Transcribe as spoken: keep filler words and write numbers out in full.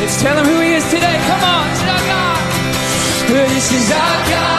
Let's tell him who he is today. Come on, this is our God. This is our God.